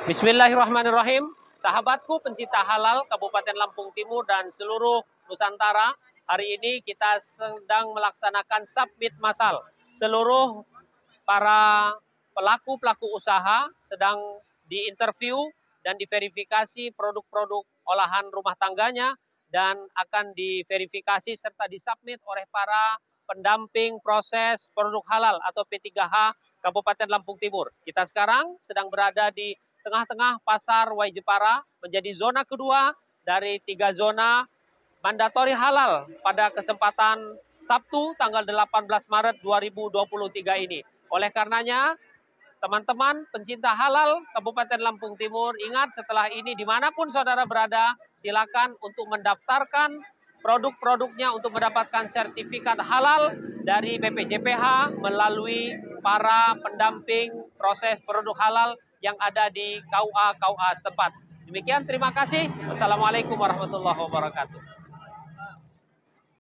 Bismillahirrahmanirrahim. Sahabatku pencinta halal Kabupaten Lampung Timur dan seluruh Nusantara, hari ini kita sedang melaksanakan submit massal. Seluruh para pelaku-pelaku usaha sedang diinterview dan diverifikasi produk-produk olahan rumah tangganya dan akan diverifikasi serta disubmit oleh para pendamping proses produk halal atau P3H Kabupaten Lampung Timur. Kita sekarang sedang berada di tengah-tengah pasar Wai Jepara, menjadi zona kedua dari 3 zona mandatori halal pada kesempatan Sabtu tanggal 18 Maret 2023 ini. Oleh karenanya, teman-teman pencinta halal Kabupaten Lampung Timur, ingat setelah ini dimanapun saudara berada, silakan untuk mendaftarkan produk-produknya untuk mendapatkan sertifikat halal dari BPJPH melalui para pendamping proses produk halal yang ada di KUA setempat. Demikian, terima kasih. Wassalamualaikum warahmatullahi wabarakatuh.